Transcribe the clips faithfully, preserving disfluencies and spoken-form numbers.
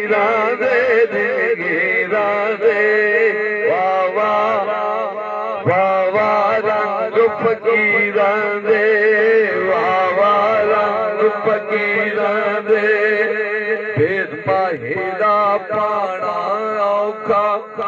फकीरां दे दिलगीरां दे वाह वाह वाह वाह रंग फकीरां दे वाह वाह रंग फकीरां दे भेद माहिदा पाना औखा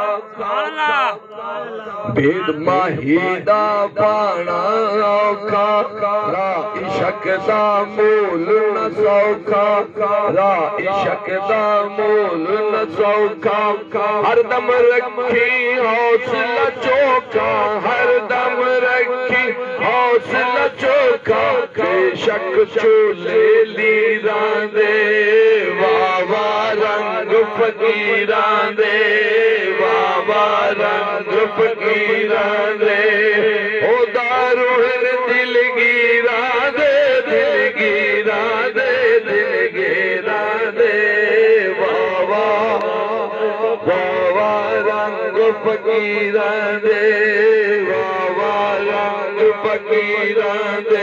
भेद माहिदा पाना औखा रा इशक दा मूल न सौखा रा इशक दा मूल न सौखा हर दम रखी हौसला चौका हर दम रखी हौसला चौका बेशक चोले लीरां दे वाह वाह रंग फकीरां दे वाह वाह रंग फकीरां दे ओ दारुल दिलगीरां दे दिलगीरां दे दिलगीरां दे वाह वाह वाह वाह रंग फकीरां दे वाह वाह रंग फकीरां दे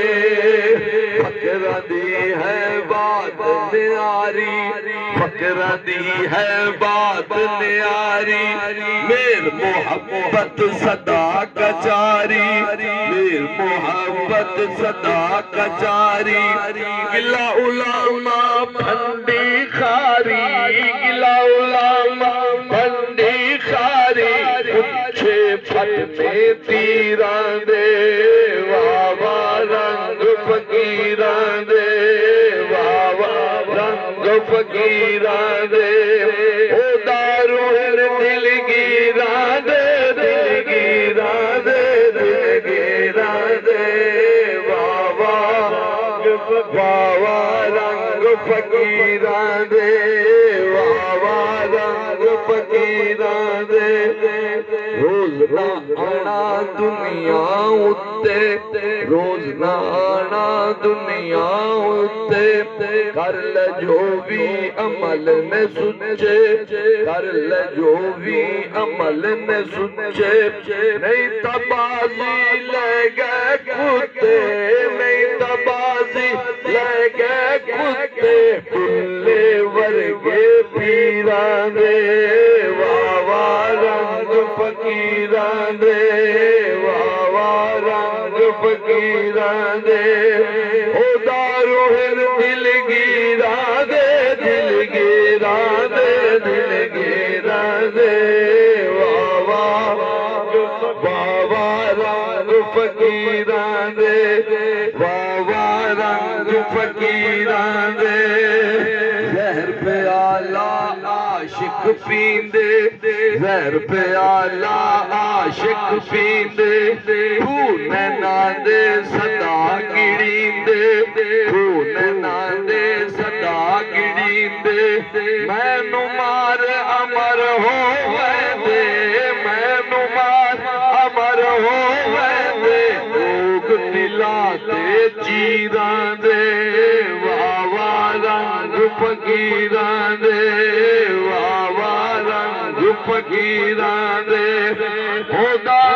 फकरां दी है बात न्यारी फकरां दी है बात न्यारी मेर मोहब्बत सदा कचारी मेर मोहब्बत सदा कचारी गिला उलामा भंडी खारी गिला उलामा भंडी खारी पूछे फटने तीरां दे वाह वाह रंग फकीरां दे वाह वाह रंग फकीरां दे ओ दारुल दिलगीरां दे दिलगीरां दे दिलगीरां दे वाह वाह वाह वाह रंग फकीरां दे वाह वाह रंग फकीरां दे रोज ना आना दुनिया उत्ते रोज ना आना दुनिया उत्ते कर ले जो भी अमल ने सुचे कर ले जो भी अमल ने सुचे नहीं तबाजी ले गए कुत्ते नहीं तबाजी ले गए कुत्ते बुल्ले वर्गे पीरां दे वाह वाह रंग फकीरां दे वाह वाह रंग फकीरां दे ओ दारुल दिलगीरां दे दिलगीरां दे दिलगीरां दे वाह वाह वाह वाह रंग फकीरां दे वाह वाह रंग फकीरां दे जहर प्याला आशिक पींदे जहर प्याला आशिक पींदे खून नांदे सदा गिड़ींदे खून नांदे सदा गिड़ींदे मैनू मार अमर हो दे मैनू मार अमर हो दे लोग दिला ते चीरां दे वाह वाह रंग फकीरां दे वाह वाह रंग फकीरां दे खुदा